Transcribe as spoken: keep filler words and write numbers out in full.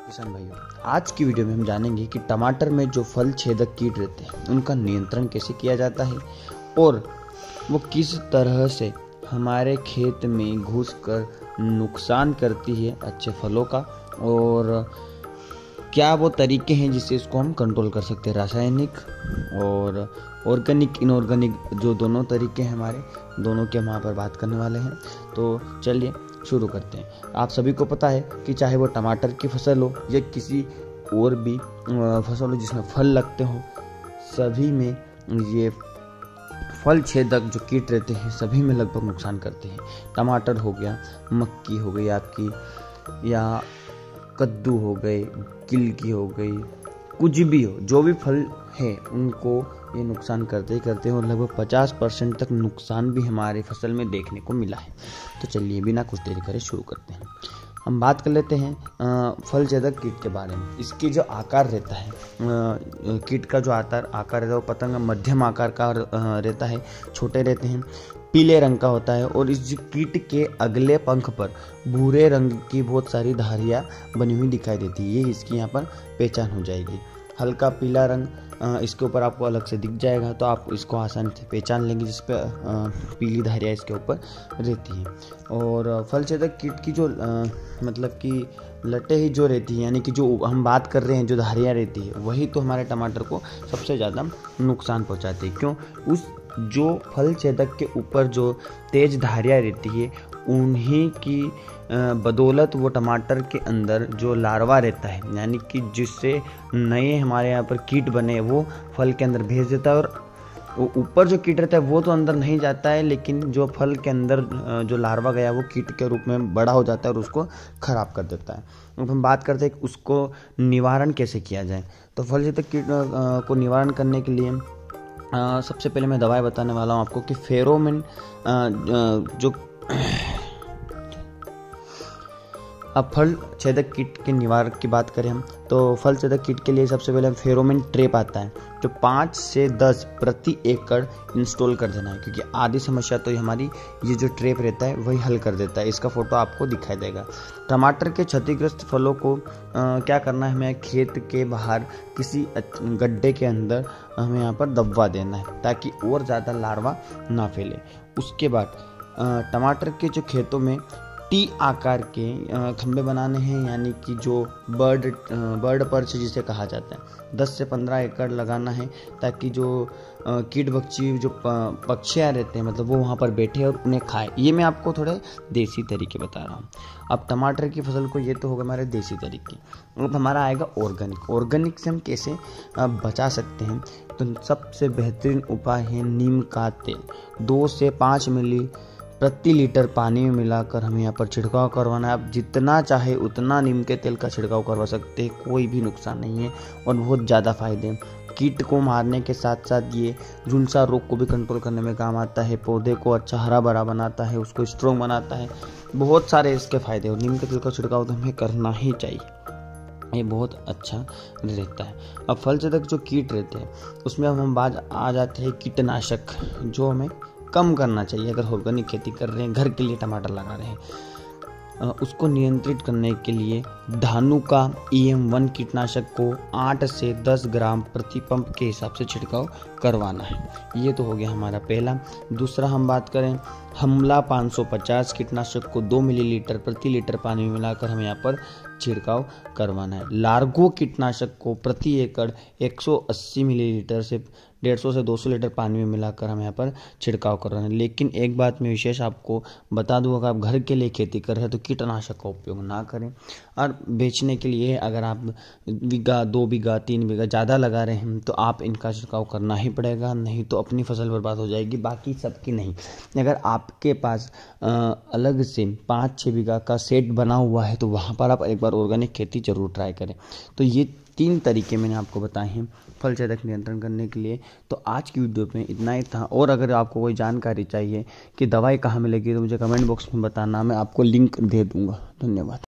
किसान भाइयों, आज की वीडियो में हम जानेंगे कि टमाटर में जो फल छेदक कीट रहते हैं उनका नियंत्रण कैसे किया जाता है और वो किस तरह से हमारे खेत में घुसकर नुकसान करती है अच्छे फलों का, और क्या वो तरीके हैं जिससे इसको हम कंट्रोल कर सकते हैं। रासायनिक और ऑर्गेनिक, इनऑर्गेनिक जो दोनों तरीके हैं हमारे, दोनों के हम यहाँ पर बात करने वाले हैं। तो चलिए शुरू करते हैं। आप सभी को पता है कि चाहे वो टमाटर की फसल हो या किसी और भी फसल हो जिसमें फल लगते हो, सभी में ये फल छेदक जो कीट रहते हैं सभी में लगभग नुकसान करते हैं। टमाटर हो गया, मक्की हो गई आपकी, या कद्दू हो गए, गिलकी हो गई, कुछ भी हो, जो भी फल है उनको ये नुकसान करते ही करते हैं और लगभग पचास परसेंट तक नुकसान भी हमारे फसल में देखने को मिला है। तो चलिए बिना कुछ देरी करे शुरू करते हैं। हम बात कर लेते हैं आ, फल छेदक कीट के बारे में। इसकी जो आकार रहता है, आ, कीट का जो आकार आकार रहता है वो पतंग मध्यम आकार का रहता है, छोटे रहते हैं, पीले रंग का होता है और इस कीट के अगले पंख पर भूरे रंग की बहुत सारी धारियाँ बनी हुई दिखाई देती है। ये इसकी यहाँ पर पहचान हो जाएगी। हल्का पीला रंग इसके ऊपर आपको अलग से दिख जाएगा, तो आप इसको आसानी से पहचान लेंगे जिस पे पीली धारियाँ इसके ऊपर रहती हैं। और फल छेदक कीट की जो आ, मतलब कि लटे ही जो रहती है, यानी कि जो हम बात कर रहे हैं जो धारियाँ रहती है, वही तो हमारे टमाटर को सबसे ज़्यादा नुकसान पहुँचाती है। क्यों? उस जो फल छेदक के ऊपर जो तेज धारियाँ रहती है उन्हीं की बदौलत वो टमाटर के अंदर जो लार्वा रहता है, यानी कि जिससे नए हमारे यहाँ पर कीट बने, वो फल के अंदर भेज देता है। और ऊपर जो कीट रहता है वो तो अंदर नहीं जाता है, लेकिन जो फल के अंदर जो लार्वा गया वो कीट के रूप में बड़ा हो जाता है और उसको खराब कर देता है। अब हम बात करते हैं कि उसको निवारण कैसे किया जाए। तो फल छेदक कीट को निवारण करने के लिए आ, सबसे पहले मैं दवाई बताने वाला हूँ आपको कि फेरोमोन जो अब फल छेदक कीट के निवारक की बात करें हम, तो फल छेदक कीट के लिए सबसे पहले फेरोमोन ट्रैप आता है जो पाँच से दस प्रति एकड़ इंस्टॉल कर देना है, क्योंकि आधी समस्या तो हमारी ये जो ट्रैप रहता है वही हल कर देता है। इसका फोटो आपको दिखाई देगा। टमाटर के क्षतिग्रस्त फलों को आ, क्या करना है, हमें खेत के बाहर किसी गड्ढे के अंदर हमें यहाँ पर दबवा देना है ताकि और ज़्यादा लार्वा ना फैले। उसके बाद टमाटर के जो खेतों में टी आकार के खंभे बनाने हैं, यानी कि जो बर्ड बर्ड पर्च जिसे कहा जाता है, दस से पंद्रह एकड़ लगाना है ताकि जो कीट बच्ची जो पक्षियाँ रहते हैं मतलब वो वहाँ पर बैठे और उन्हें खाए। ये मैं आपको थोड़े देसी तरीके बता रहा हूँ। अब टमाटर की फसल को ये तो होगा हमारे देसी तरीके। अब हमारा आएगा ऑर्गेनिक। ऑर्गेनिक से हम कैसे बचा सकते हैं, तो सबसे बेहतरीन उपाय है नीम का तेल। दो से पाँच मिली प्रति लीटर पानी में मिलाकर हमें यहाँ पर छिड़काव करवाना है। आप जितना चाहे उतना नीम के तेल का छिड़काव करवा सकते हैं, कोई भी नुकसान नहीं है और बहुत ज़्यादा फायदे हैं। कीट को मारने के साथ साथ ये झुलसा रोग को भी कंट्रोल करने में काम आता है, पौधे को अच्छा हरा भरा बनाता है, उसको स्ट्रॉन्ग बनाता है, बहुत सारे इसके फायदे। और नीम के तेल का छिड़काव तो हमें करना ही चाहिए, ये बहुत अच्छा रहता है। अब फल छेदक जो कीट रहते हैं उसमें हम बात आ जाते हैं कीटनाशक, जो हमें कम करना चाहिए। अगर ऑर्गेनिक खेती कर रहे हैं, घर के लिए टमाटर लगा रहे हैं, उसको नियंत्रित करने के लिए धानु का ई एम वन कीटनाशक को आठ से दस ग्राम प्रति पंप के हिसाब से छिड़काव करवाना है। ये तो हो गया हमारा पहला। दूसरा हम बात करें हमला पाँच सौ पचास कीटनाशक को दो मिलीलीटर प्रति लीटर पानी में मिलाकर हमें यहाँ पर छिड़काव करवाना है। लार्गो कीटनाशक को प्रति एकड़ एक सौ अस्सी मिलीलीटर से डेढ़ सौ से दो सौ लीटर पानी में मिलाकर हम यहाँ पर छिड़काव करवाना है। लेकिन एक बात मैं विशेष आपको बता दूँ, अगर आप घर के लिए खेती कर रहे हैं तो कीटनाशक का उपयोग ना करें। और बेचने के लिए अगर आप बीघा दो बीघा तीन बीघा ज़्यादा लगा रहे हैं तो आप इनका छिड़काव करना ही पड़ेगा, नहीं तो अपनी फसल बर्बाद हो जाएगी, बाकी सबकी नहीं। अगर आपके पास आ, अलग से पाँच छः बीघा का सेट बना हुआ है तो वहाँ पर आप एक बार ऑर्गेनिक खेती जरूर ट्राई करें। तो ये तीन तरीके मैंने आपको बताए हैं फल छेदक नियंत्रण करने के लिए। तो आज की वीडियो में इतना ही था, और अगर आपको कोई जानकारी चाहिए कि दवाई कहाँ मिलेगी तो मुझे कमेंट बॉक्स में बताना, मैं आपको लिंक दे दूँगा। धन्यवाद।